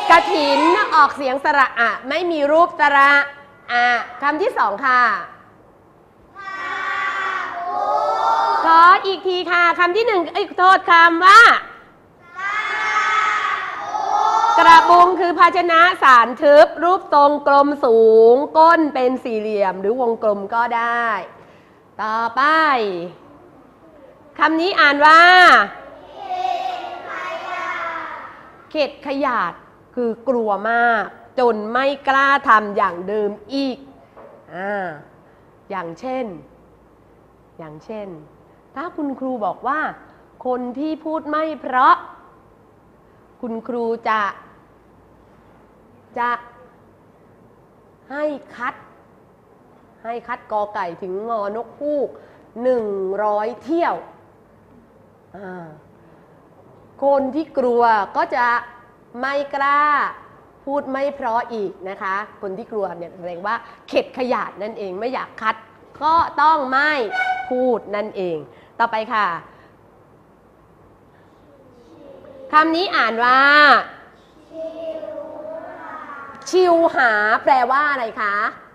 กฐินออกเสียงสระอะไม่มีรูปสระอะคำที่สองค่ะขออีกทีค่ะคำที่หนึ่งโทษคำว่ากระบุงคือภาชนะสารทึบรูปทรงกลมสูงก้นเป็นสี่เหลี่ยมหรือวงกลมก็ได้ต่อไปคำนี้อ่านว่าเข็ดขยาดคือกลัวมากจนไม่กล้าทำอย่างเดิมอีกอย่างเช่นถ้าคุณครูบอกว่าคนที่พูดไม่เพราะคุณครูจะให้คัดกอไก่ถึงงอนกฮูก100 เที่ยวคนที่กลัวก็จะไม่กล้าพูดไม่เพราะอีกนะคะคนที่กลัวเนี่ยแสดงว่าเข็ดขยาดนั่นเองไม่อยากคัดก็ต้องไม่พูดนั่นเองต่อไปค่ะคำนี้อ่านว่าชิวหาแปลว่าอะไรคะ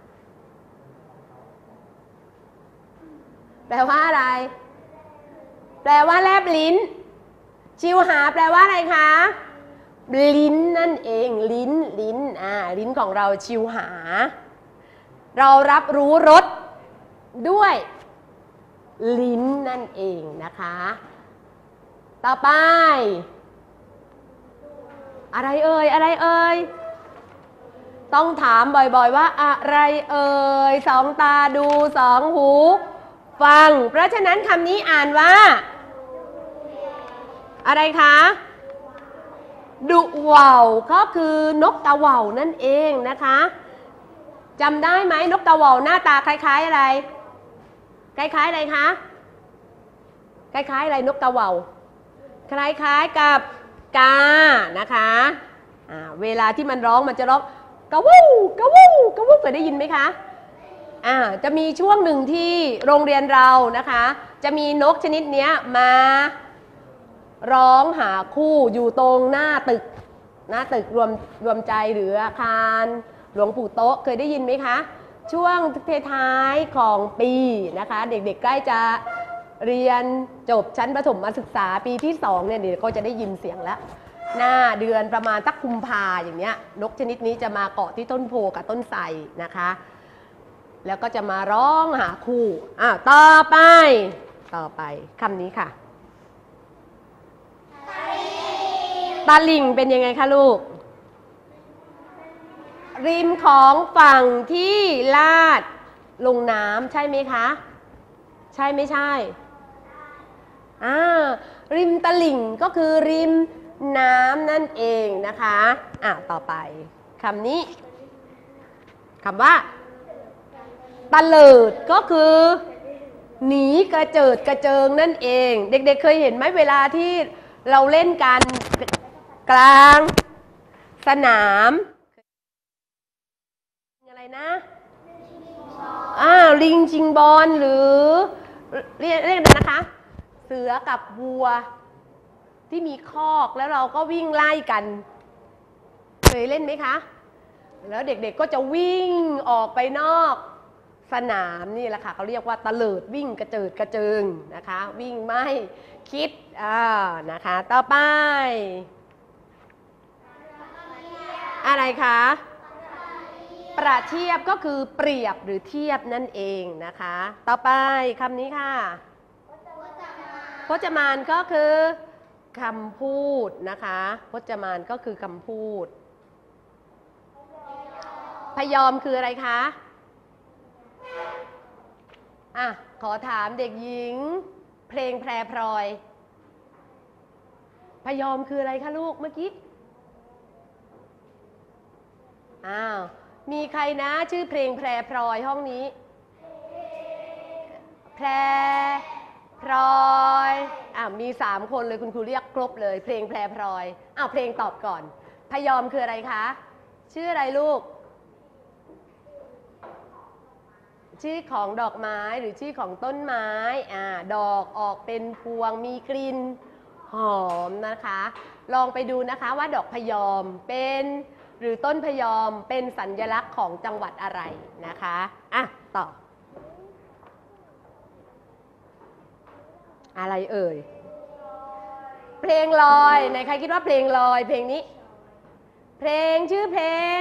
แปลว่าอะไรแปลว่าแลบลิ้นชิวหาแปลว่าอะไรคะลิ้นนั่นเองลิ้นของเราชิวหาเรารับรู้รสด้วยลิ้นนั่นเองนะคะต่อไปอะไรเอ่ยต้องถามบ่อยๆว่าอะไรเอ่ยสองตาดูสองหูฟังเพราะฉะนั้นคำนี้อ่านว่าอะไรคะดุว่าวก็คือนกตะว่าวนั่นเองนะคะจำได้ไหมนกตะว่าวหน้าตาคล้ายๆอะไรคล้ายๆอะไรคะคล้ายๆอะไรนกตะว่าวคล้ายๆกับกานะคะเวลาที่มันร้องมันจะร้องกะวู้กะวู้กะวู้เคยได้ยินไหมคะจะมีช่วงหนึ่งที่โรงเรียนเรานะคะจะมีนกชนิดนี้มาร้องหาคู่อยู่ตรงหน้าตึกรวมใจหรืออาคารหลวงปู่โต๊ะเคยได้ยินไหมคะช่วงท้ายของปีนะคะเด็กๆใกล้จะเรียนจบชั้นประถมศึกษาปีที่2เนี่ยเดี๋ยวก็จะได้ยินเสียงแล้วหน้าเดือนประมาณสักกุมภาอย่างเนี้ยนกชนิดนี้จะมาเกาะที่ต้นโพกับต้นไทรนะคะแล้วก็จะมาร้องหาคู่ต่อไปคำนี้ค่ะตาลิ่งเป็นยังไงคะลูกริมของฝั่งที่ลาดลงน้ำใช่ไหมคะใช่ไม่ใช่ริมตลิ่งก็คือริมน้ำนั่นเองนะคะต่อไปคำนี้คำว่าตะเลิดก็คือหนีกระเจิดกระเจิงนั่นเองเด็กๆเคยเห็นไหมเวลาที่เราเล่นกันกลางสนามอะไรนะลิงชิงบอลหรือเรียกนะคะเสือกับวัวที่มีคอกแล้วเราก็วิ่งไล่กันเคยเล่นไหมคะแล้วเด็กๆก็จะวิ่งออกไปนอกสนามนี่แหละค่ะเขาเรียกว่าตะเลิดวิ่งกระเจิดกระเจิงนะคะวิ่งไม่คิดนะคะต่อไปอะไรคะประเทียบก็คือเปรียบหรือเทียบนั่นเองนะคะต่อไปคำนี้ค่ะพจมานก็คือคำพูดนะคะพจมานก็คือคำพูดพยอมคืออะไรคะขอถามเด็กหญิงเพลงแพรพลอยพยอมคืออะไรคะลูกเมื่อกี้มีใครนะชื่อเพลงแพรพลอยห้องนี้แพรพลอยมี3 คนเลยคุณครูเรียกครบเลยเพลงแพรพลอยเพลงตอบก่อนพยอมคืออะไรคะชื่ออะไรลูกชื่อของดอกไม้หรือชื่อของต้นไม้ดอกออกเป็นพวงมีกลิ่นหอมนะคะลองไปดูนะคะว่าดอกพะยอมเป็นหรือต้นพะยอมเป็นสัญลักษณ์ของจังหวัดอะไรนะคะอ่ะต่ออะไรเอ่ยเพลงลอยไหนใครคิดว่าเพลงลอยเพลงนี้เพลงชื่อเพลง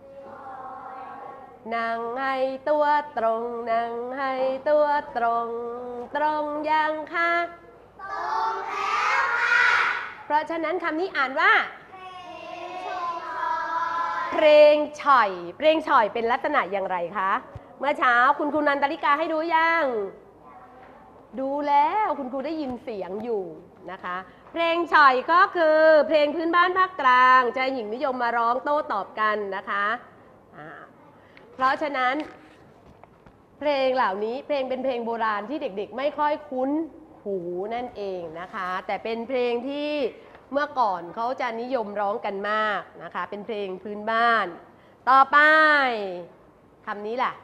นั่งให้ตัวตรงนั่งให้ตัวตรงตรงยังคะตรงแล้วค่ะเพราะฉะนั้นคำนี้อ่านว่าเพลงฉ่อยเพลงฉ่อยเป็นลักษณะอย่างไรคะเมื่อเช้าคุณครูนันตลิกาให้ดูยังดูแล้วคุณครูได้ยินเสียงอยู่นะคะเพลงฉ่อยก็คือเพลงพื้นบ้านภาคกลางชายหญิงนิยมมาร้องโต้ตอบกันนะคะเพราะฉะนั้นเพลงเหล่านี้เพลงเป็นเพลงโบราณที่เด็กๆไม่ค่อยคุ้นหูนั่นเองนะคะแต่เป็นเพลงที่เมื่อก่อนเขาจะนิยมร้องกันมากนะคะเป็นเพลงพื้นบ้านต่อไปคำนี้ล่ะ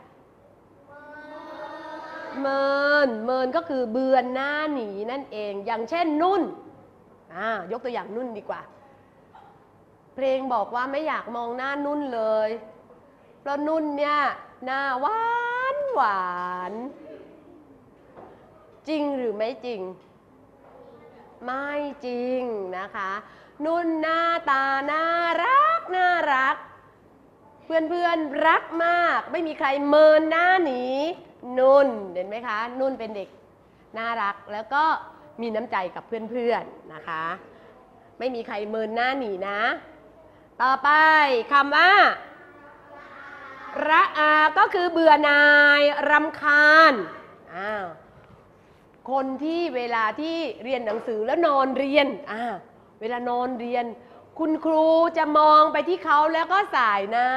เมินก็คือเบือนหน้าหนีนั่นเองอย่างเช่นนุ่นยกตัวอย่างนุ่นดีกว่าเพลงบอกว่าไม่อยากมองหน้านุ่นเลยเพราะนุ่นเนี่ยหน้าหวานจริงหรือไม่จริงไม่จริงนะคะนุ่นหน้าตาน่ารักเพื่อนรักมากไม่มีใครเมินหน้าหนีนุ่นเห็นไหมคะนุ่นเป็นเด็กน่ารักแล้วก็มีน้ำใจกับเพื่อนๆนะคะไม่มีใครเมินหน้าหนีนะต่อไปคำว่าระอาก็คือเบื่อหน่ายรำคาญคนที่เวลาที่เรียนหนังสือแล้วนอนเรียนเวลานอนเรียนคุณครูจะมองไปที่เขาแล้วก็สายหน้า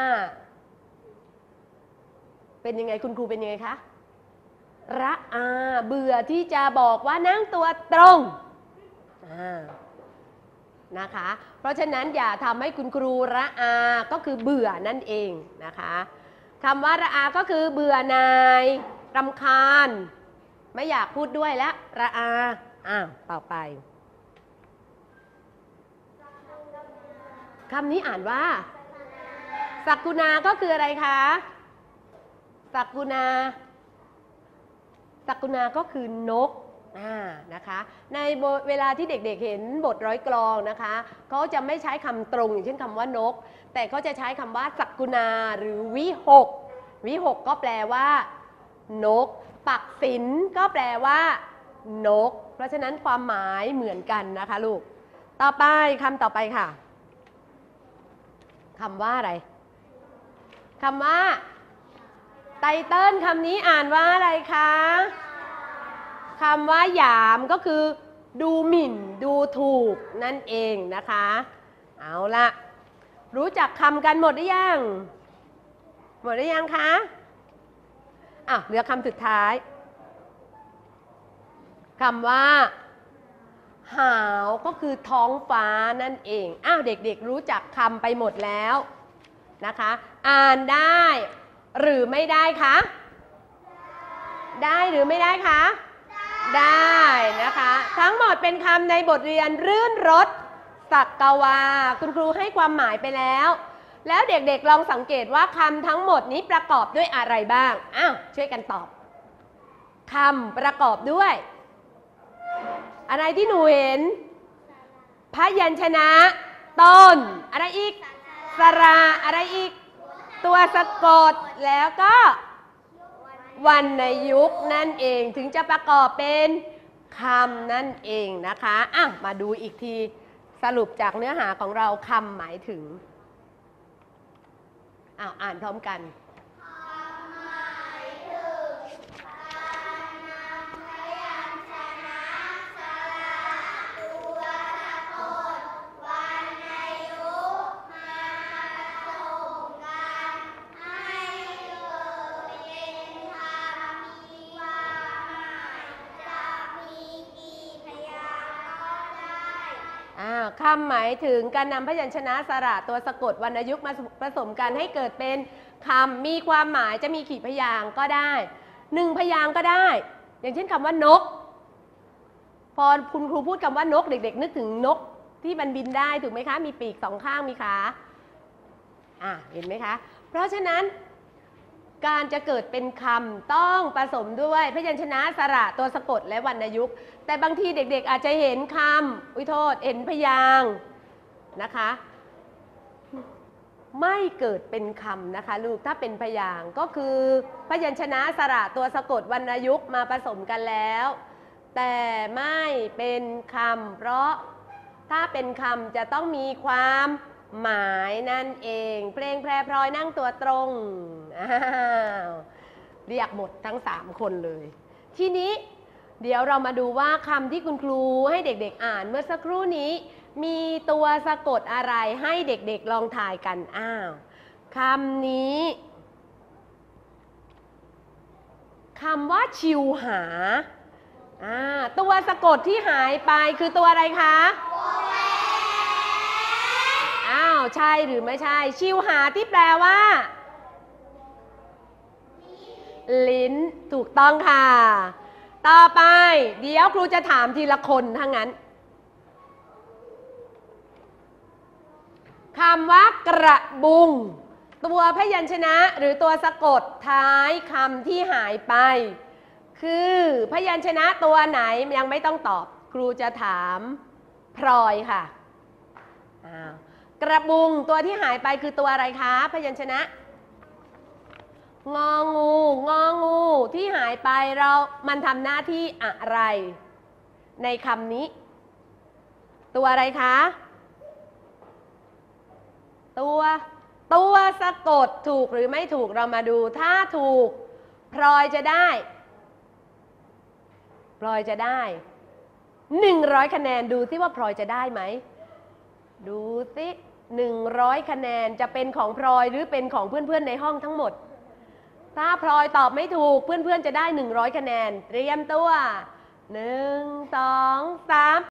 เป็นยังไงคุณครูเป็นยังไงคะระอาเบื่อที่จะบอกว่านั่งตัวตรงนะคะเพราะฉะนั้นอย่าทำให้คุณครูระอาก็คือเบื่อนั่นเองนะคะคำว่าระอาก็คือเบื่อหน่ายรำคาญไม่อยากพูดด้วยแล้วระอาต่อไปคำนี้อ่านว่าสักกุณาก็คืออะไรคะสักกุณาก็คือนกนะคะในเวลาที่เด็กๆเห็นบทร้อยกลองนะคะเขาจะไม่ใช้คำตรงอย่างเช่นคำว่านกแต่เขาจะใช้คำว่าสักกุณาหรือวิหกก็แปลว่านกปักศิลก็แปลว่านกเพราะฉะนั้นความหมายเหมือนกันนะคะลูกต่อไปคำต่อไปค่ะคำว่าอะไรคำว่าไตเติ้ลคำนี้อ่านว่าอะไรคะคำว่าหยามก็คือดูหมิ่นดูถูกนั่นเองนะคะเอาละรู้จักคำกันหมดหรือยังคะเหลือคำสุดท้ายคำว่าหาวก็คือท้องฟ้านั่นเองเด็กๆรู้จักคำไปหมดแล้วนะคะอ่านได้หรือไม่ได้คะได้หรือไม่ได้คะได้นะคะทั้งหมดเป็นคำในบทเรียนรื่นรสสักกวาคุณครูให้ความหมายไปแล้วเด็กๆลองสังเกตว่าคำทั้งหมดนี้ประกอบด้วยอะไรบ้างช่วยกันตอบคำประกอบด้วยอะไรที่หนูเห็นพยัญชนะต้นอะไรอีกสระอะไรอีกตัวสะกดแล้วก็วรรณยุกต์นั่นเองถึงจะประกอบเป็นคำนั่นเองนะคะมาดูอีกทีสรุปจากเนื้อหาของเราคำหมายถึงอ่านพร้อมกันคำหมายถึงการนำพยัญชนะสระตัวสะกดวรรณยุกต์มาผสมกันให้เกิดเป็นคำมีความหมายจะมีกี่พยางค์ก็ได้1พยางค์ก็ได้อย่างเช่นคำว่านกพอคุณครูพูดคำว่านกเด็กๆนึกถึงนกที่มันบินได้ถูกไหมคะมีปีกสองข้างมีขาเห็นไหมคะเพราะฉะนั้นการจะเกิดเป็นคำต้องผสมด้วยพยัญชนะสระตัวสะกดและวรรณยุกต์แต่บางทีเด็กๆอาจจะเห็นคำเห็นพยางค์นะคะไม่เกิดเป็นคำนะคะลูกถ้าเป็นพยางค์ก็คือพยัญชนะสระตัวสะกดวรรณยุกต์มาผสมกันแล้วแต่ไม่เป็นคำเพราะถ้าเป็นคำจะต้องมีความหมายนั่นเองเพลงแพรพลอยนั่งตัวตรงเรียกหมดทั้ง3คนเลยทีนี้เดี๋ยวเรามาดูว่าคำที่คุณครูให้เด็กๆอ่านเมื่อสักครู่นี้มีตัวสะกดอะไรให้เด็กๆลองถ่ายกันคำนี้คำว่าชิวหาตัวสะกดที่หายไปคือตัวอะไรคะใช่หรือไม่ใช่ชิวหาที่แปลว่าลิ้นถูกต้องค่ะต่อไปเดี๋ยวครูจะถามทีละคนทั้งนั้นคำว่ากระบุงตัวพยัญชนะหรือตัวสะกดท้ายคำที่หายไปคือพยัญชนะตัวไหนยังไม่ต้องตอบครูจะถามพลอยค่ะกระบุงตัวที่หายไปคือตัวอะไรคะพยัญชนะงองูที่หายไปมันทำหน้าที่อะไรในคำนี้ตัวอะไรคะตัวสะกดถูกหรือไม่ถูกเรามาดูถ้าถูกพลอยจะได้100คะแนนดูซิว่าพลอยจะได้ไหมดูซิ100คะแนนจะเป็นของพลอยหรือเป็นของเพื่อนๆในห้องทั้งหมดถ้าพลอยตอบไม่ถูกเพื่อนๆจะได้100คะแนนเตรียมตัว1 2 3